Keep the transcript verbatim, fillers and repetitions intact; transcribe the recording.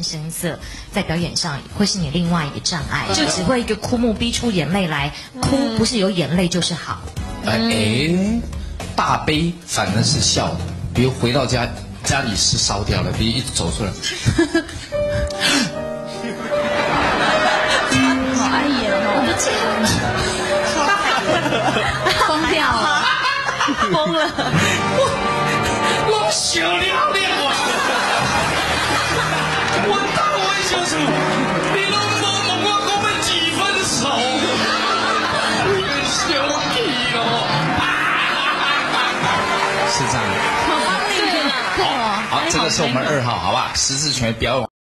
声色，在表演上会是你另外一个障碍，就只会一个哭目逼出眼泪来，哭不是有眼泪就是好。 哎、嗯，大悲反而是笑的，比如回到家，家里是烧掉了，比如一走出来。 好碍眼哦！我的天，疯掉了， 疯了！ 我我想了了啊！我大我小处，你拢无问我讲要几分熟，小气哦！是这样。 好棒力啊！ 好，好，这个是我们二号，好吧？十字拳表演。